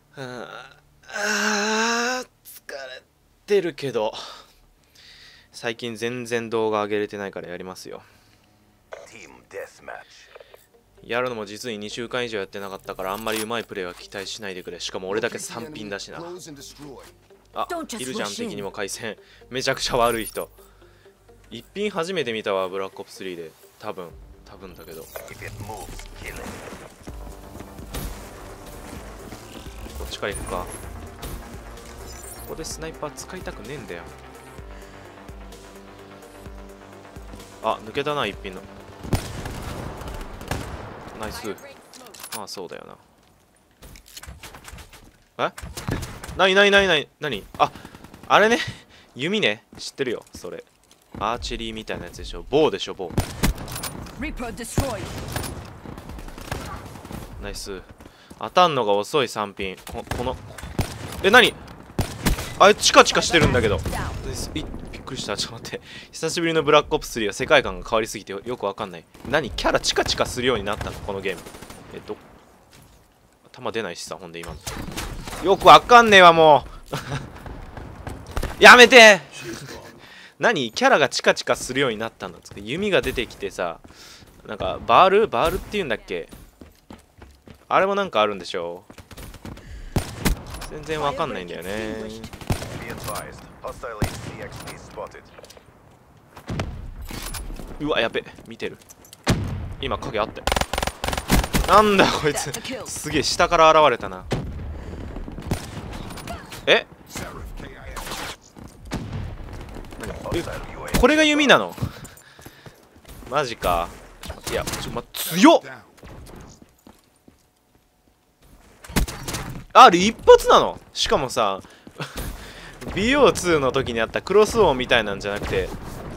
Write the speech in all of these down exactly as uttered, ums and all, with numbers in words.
あー疲れてるけど最近全然動画上げれてないからやりますよ。やるのも実ににしゅうかん以上やってなかったからあんまりうまいプレーは期待しないでくれ。しかも俺だけさんピンだしな。あ、いるじゃん敵にも回線。めちゃくちゃ悪い人。いっピン初めて見たわブラックオプススリーで。多分多分だけどこっちから行くか。ここでスナイパー使いたくねえんだよ。あ、抜けたな一品の。ナイス。ああそうだよな。え、なになになになになに。あ、あれね弓ね、知ってるよそれ。アーチェリーみたいなやつでしょ。棒でしょ棒。ナイス。当たんのが遅いさんピン。ここのえ、なにあれチカチカしてるんだけど。びっくりした。ちょっと待って。久しぶりのブラックオプススリーは世界観が変わりすぎてよくわかんない。何キャラチカチカするようになったのこのゲーム。えっと弾出ないしさ。ほんで今のよくわかんねえわもうやめて何キャラがチカチカするようになったんだ。弓が出てきてさ、なんかバールバールっていうんだっけ。あれもなんかあるんでしょ。全然わかんないんだよね。うわやべ、見てる。今影あって。なんだこいつすげえ下から現れたな。ええ、これが弓なのマジか。いやちょ、ま、強っ。あれ一発なの。しかもさビーオーツー の時にあったクロスオンみたいなんじゃなくて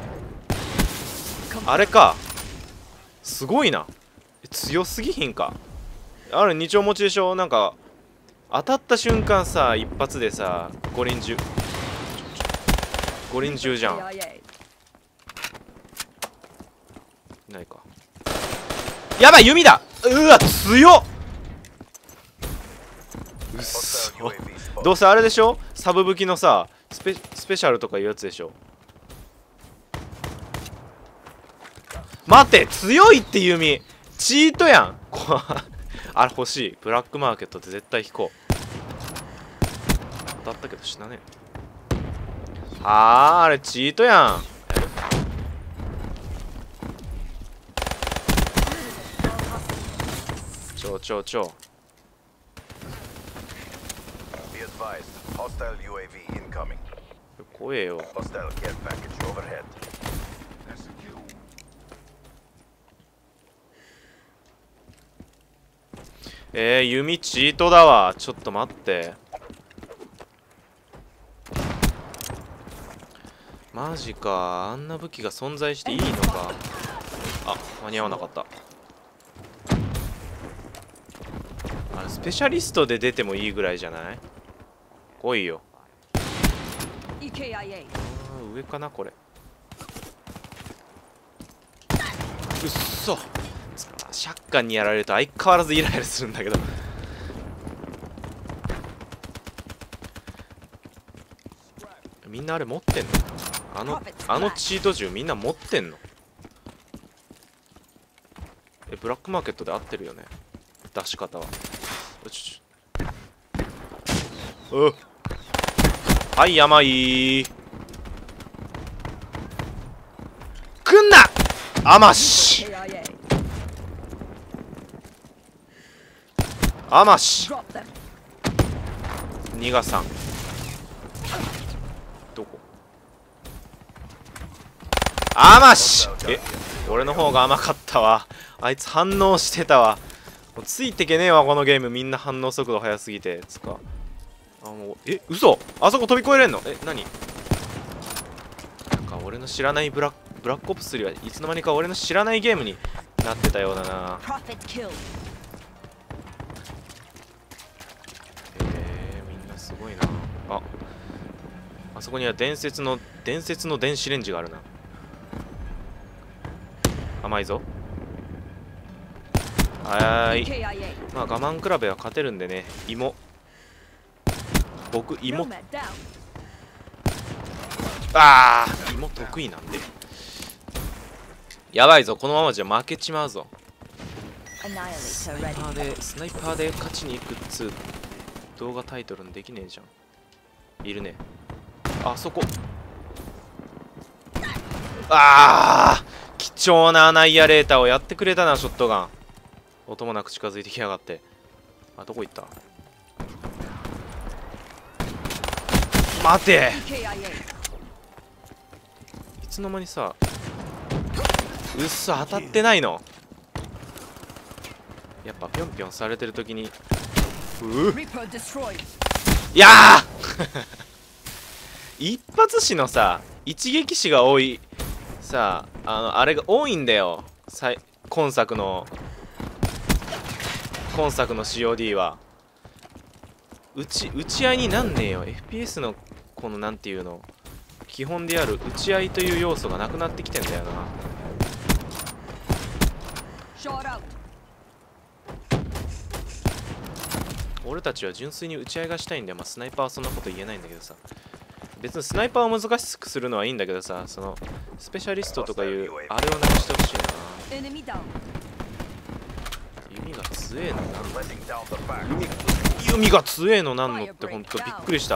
あれか。すごいな。強すぎひんか。あれ二丁持ちでしょ。なんか当たった瞬間さ一発でさ五輪中五輪中じゃん。ないか。やばい弓だ。うわ強っ。うっそ。どうせあれでしょ。サブ武器のさスペ、スペシャルとかいうやつでしょ。待って強いって弓チートやんあれ欲しい。ブラックマーケットって絶対引こう。当たったけど死なねえ。あーあれチートやん。ちょちょちょ怖えよ。えー、弓チートだわ。ちょっと待って。マジか。あんな武器が存在していいのか。あ、間に合わなかった。あれスペシャリストで出てもいいぐらいじゃない。来いよ。あー上かなこれ。うっそ。シャッカンにやられると相変わらずイライラするんだけどみんなあれ持ってんの。あのあのチート銃みんな持ってんの。えブラックマーケットで合ってるよね出し方は。ちょうはい甘いくんな甘しあまし逃がさん。どこあまし。え俺の方が甘かったわ。あいつ反応してたわ。もうついてけねえわこのゲーム。みんな反応速度速すぎてつか。あもうえ嘘あそこ飛び越えれんの。え何なんか俺の知らないブラックブラックオプススリーはいつの間にか俺の知らないゲームになってたようだな。すごいなあ。あそこには伝説の伝説の電子レンジがあるな。甘いぞ。はーい。まあ我慢比べは勝てるんでね。芋僕芋あー芋得意なんでやばいぞ。このままじゃ負けちまうぞ。スナイパーでスナイパーで勝ちに行くっつう動画タイトルにできねえじゃん。いるね。あそこ。あー貴重なアナイアレーターをやってくれたな。ショットガン音もなく近づいてきやがって。あ、どこ行った。待て。いつの間にさ、うっそ当たってないの。やっぱぴょんぴょんされてる時にうっいやー一発死のさ一撃死が多いさあ、あのあれが多いんだよ。さい今作の今作の シーオーディー は打ち打ち合いになんねえよ。 エフピーエス のこのなんていうの基本である打ち合いという要素がなくなってきてんだよな。俺たちは純粋に打ち合いがしたいんだよ。まあスナイパーはそんなこと言えないんだけどさ、別にスナイパーを難しくするのはいいんだけどさ、そのスペシャリストとかいうあれをなくしてほしいな。弓が強えのなん弓弓が強えのなんのってほんとびっくりした。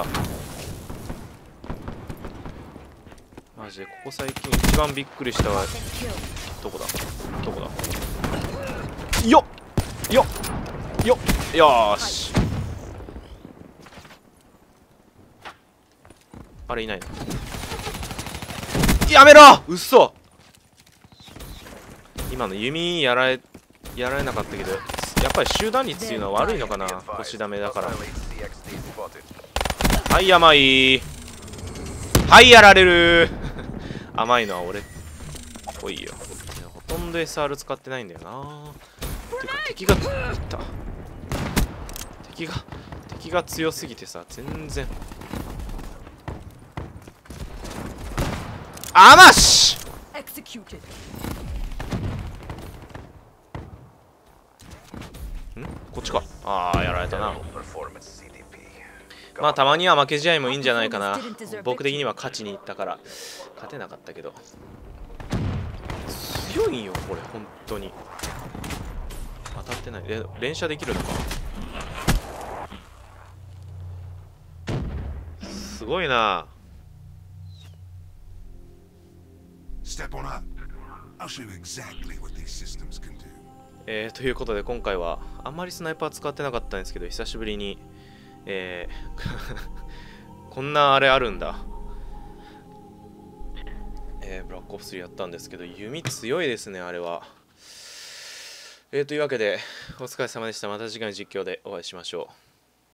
マジでここ最近一番びっくりしたわ。どこだどこだよっよっよっよーし。あれいないの。やめろうっそ。今の弓やられやられなかったけど、やっぱり集団率っていうのは悪いのかな。腰ダメだから。はい甘い。はいやられる甘いのは俺っぽいよ。ほとんど エスアール 使ってないんだよな。てか敵がいった敵が敵が強すぎてさ全然あまし。んこっちか。ああやられたな。まあたまには負け試合もいいんじゃないかな。僕的には勝ちにいったから勝てなかったけど強いんよこれ本当に。当たってない。え連射できるのか。すごいな。えー、ということで今回はあんまりスナイパー使ってなかったんですけど久しぶりにえー、こんなあれあるんだ。えー、ブラックオプスリーやったんですけど弓強いですねあれは。えー、というわけでお疲れ様でした。また次回の実況でお会いしましょう。